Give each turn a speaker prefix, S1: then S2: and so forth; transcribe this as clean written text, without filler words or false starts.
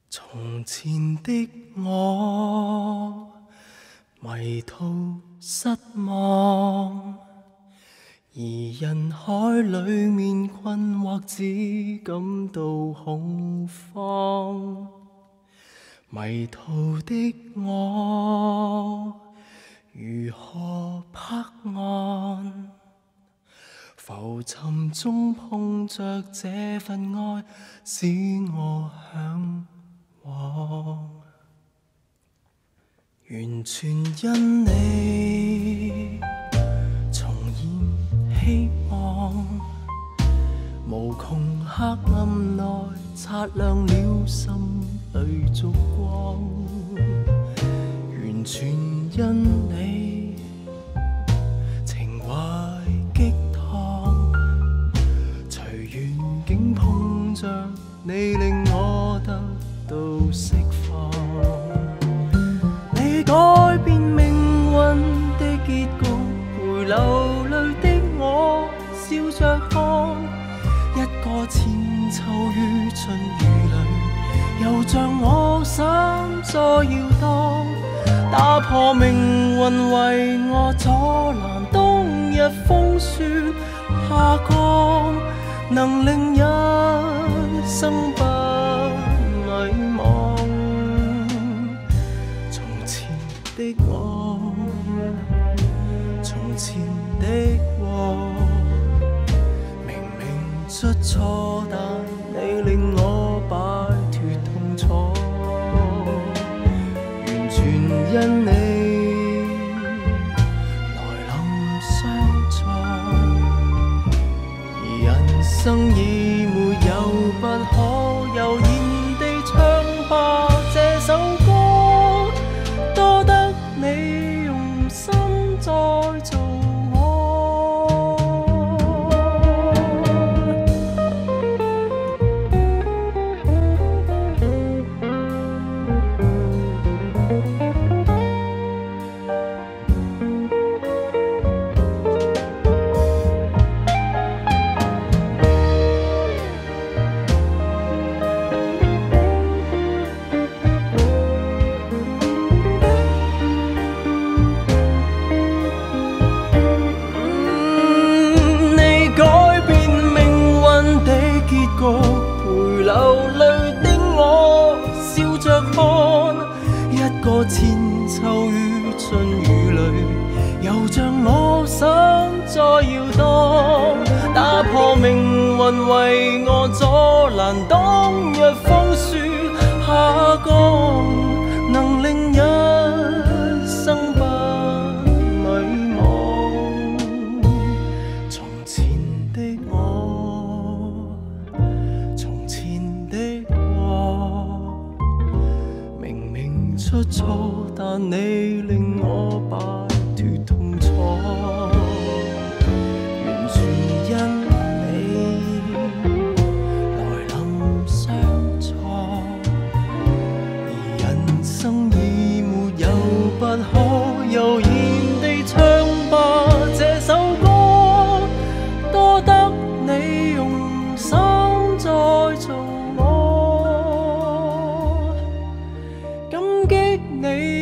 S1: 從前的我迷途失望，而人海裡面困惑，只感到恐慌。迷途的我如何泊岸？浮沉中碰着這份愛，使我向往。完全因你重燃希望，無窮黑暗內擦亮了心裏燭光。完全因你情懷激盪，隨緣境碰着你，令我得到釋放。你改變命運的結局，陪流淚的我笑着看。一個千秋於春雨裏，又像我心再搖蕩。打破命運為我阻攔冬日風雪下降，能令一生不迷茫。從前的我，從前的我，明明出錯，但你令我擺脫痛楚。完全因你來臨相助，而人生已沒有不可，悠然地唱吧這首歌，多得你用心再做我。陪流淚的我笑着看，一個千秋於春雨裏，又像我心在搖盪。打破命運為我阻攔當日風雪下降，能令一生不迷茫。從前的我，從前的我，明明出錯，但你令我擺脫痛楚。完全因你來臨相助，而人生已沒有不可，悠然地唱吧這首歌，多得你用心再做我。感激你